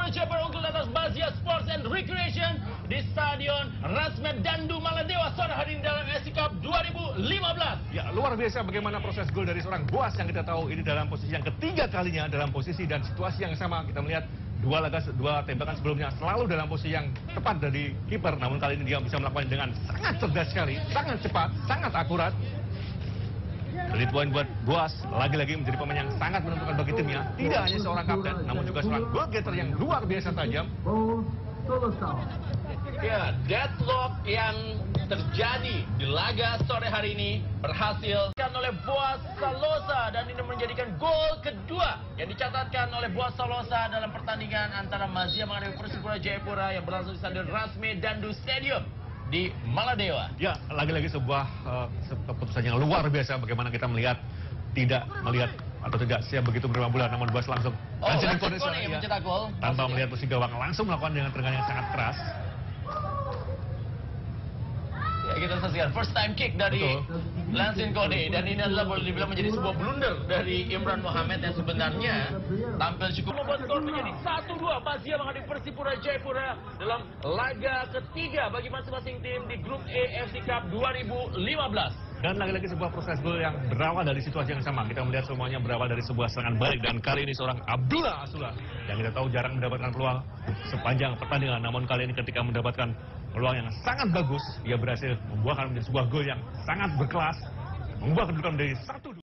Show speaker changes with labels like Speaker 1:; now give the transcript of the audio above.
Speaker 1: Persipura Jayapura unggul atas Mazia Sports and Recreation di Stadion Rasmed Dandu Maladewa sore hari ini dalam AFC Cup 2015.
Speaker 2: Ya, luar biasa bagaimana proses gol dari seorang Boas yang kita tahu ini dalam posisi yang ketiga kalinya dalam posisi dan situasi yang sama. Kita melihat dua tembakan sebelumnya selalu dalam posisi yang tepat dari kiper, namun kali ini dia bisa melakukannya dengan sangat cerdas sekali, sangat cepat, sangat akurat. Jadi poin buat Boas, lagi-lagi menjadi pemain yang sangat menentukan bagi timnya. Tidak hanya seorang kapten, namun juga seorang goal getter yang luar biasa tajam.
Speaker 1: Ya, deadlock yang terjadi di laga sore hari ini berhasil oleh Boas Salosa dan ini menjadikan gol kedua yang dicatatkan oleh Boas Salosa dalam pertandingan antara Mazia menghadapi Persipura Jayapura yang berlangsung di Stadion Rasmed Dandu Stadium di Maladewa.
Speaker 2: Ya, lagi-lagi sebuah keputusan yang luar biasa bagaimana kita melihat tidak siap begitu berapa bulan, namun Boas langsung
Speaker 1: Lansing Kone yang mencetak gol
Speaker 2: tanpa melihat posisi gawang, langsung melakukan dengan tendangan yang sangat keras.
Speaker 1: Ya, kita saksikan first time kick dari Lansing Kone dan ini adalah boleh dibilang menjadi sebuah blunder dari Imran Mohamed yang sebenarnya tampil cukup membuat skor menjadi 1-2. Mazia menghadapi Persipura Jayapura dalam laga ketiga bagi masing-masing tim di grup AFC Cup 2015.
Speaker 2: Dan lagi-lagi sebuah proses gol yang berawal dari situasi yang sama. Kita melihat semuanya berawal dari sebuah serangan balik dan kali ini seorang Abdullah Asula yang kita tahu jarang mendapatkan peluang sepanjang pertandingan, namun kali ini ketika mendapatkan peluang yang sangat bagus, ia berhasil membuahkan menjadi sebuah gol yang sangat berkelas, membuah kedudukan dari 1-2.